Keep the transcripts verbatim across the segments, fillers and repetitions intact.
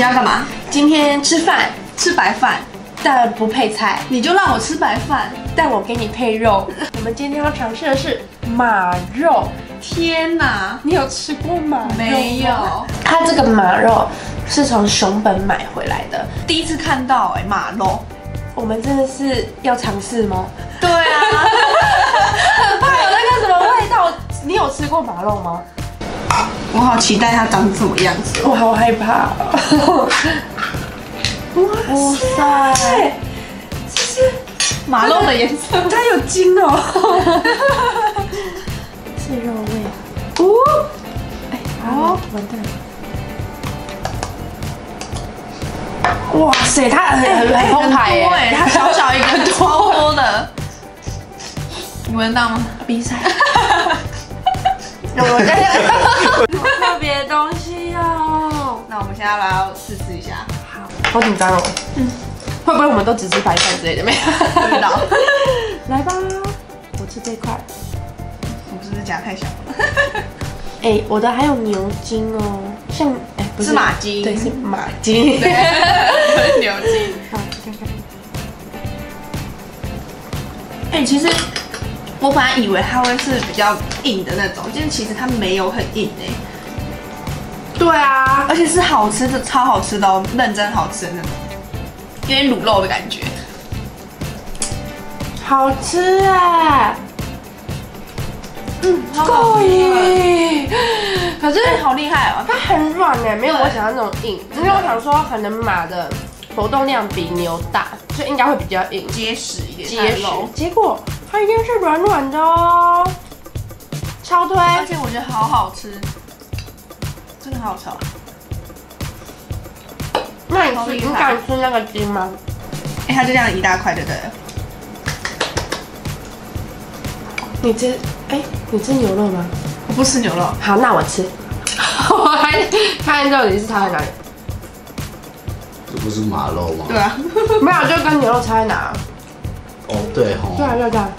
天要干嘛？ 今天吃饭， 吃白饭， 但不配菜， 你就让我吃白饭， 但我给你配肉。我们今天要尝试的是马肉。 天哪， 你有吃过马肉吗？ 没有。 它这个马肉是从熊本买回来的， 第一次看到哎、欸，马肉。 我们真的是要尝试吗？ 对啊， 它有那个什么味道？你有吃过马肉吗？ 我好期待它长什么样子， 我好害怕、哦。哇塞，这是马肉的颜色， 它有筋哦，是肉味。哦，哎，好，完蛋了。哇塞，它很很很澎湃哎，它小小一个超多的，你闻到吗？ 比赛。我在特别的东西哦。 那我们现在要不要试吃一下？ 好，好紧张哦。嗯，会不会我们都只吃白饭之类的？没有， 不知道。 来吧，我吃这块。 我是不是夹太小了？ 哎、欸，我的还有牛筋哦，像哎、欸、不是是马筋， 对，是马筋， 对，不是牛筋。 好，看看。 哎、欸，其实我本来以为它会是比较硬的那种，但是其实它没有很硬哎、欸。 对啊， 而且是好吃的，超好吃的哦，认真好吃的那种，有点卤肉的感觉， 好吃哎。嗯， 够耶！ 可是、 欸、好厉害哦， 它很软哎，没有我想象那种硬。因为我想说，可能马的活动量比牛大，就应该会比较硬、 结实一点， 结实。结果它一定是软软的哦，超推！ 而且我觉得好好吃，真的好好吃。 那你吃，你敢吃那个筋吗？ 哎、欸，它就这样一大块，对不对？ 你吃，哎、欸，你吃牛肉吗？ 我不吃牛肉。 好，那我吃。我还看到底是差在哪里？ 这不是马肉吗？ 对啊， 没有，就跟牛肉差在哪？ 哦，对吼。 对啊，对啊，对啊。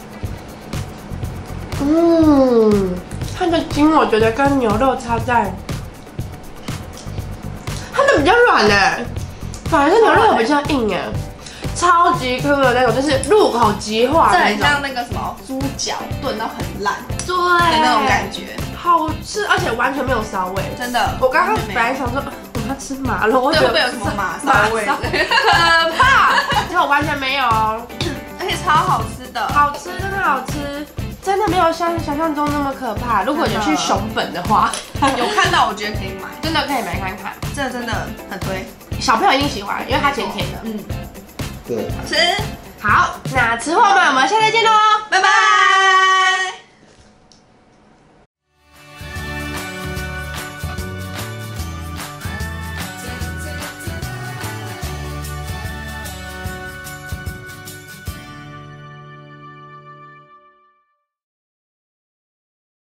嗯，它的筋我觉得跟牛肉差在，它的比较软哎，反而是牛肉比较硬哎。超级 Q 的那种，就是入口即化的那种， 这很像那个什么猪脚炖到很烂， 对的那种感觉， 好吃，而且完全没有骚味， 真的。 我刚刚本来想说我们要吃马肉， 对，会不会有什么马骚味？ 可怕，结果完全没有， 而且超好吃的， 好吃，真的好吃，真的没有像想象中那么可怕。如果有去熊本的话， 有看到我觉得可以买， 真的可以买看看， 这真的很推， 小朋友一定喜欢，因为它甜甜的， 嗯。 对， 好吃。 好，那吃货们，我们下次见喽， 拜拜。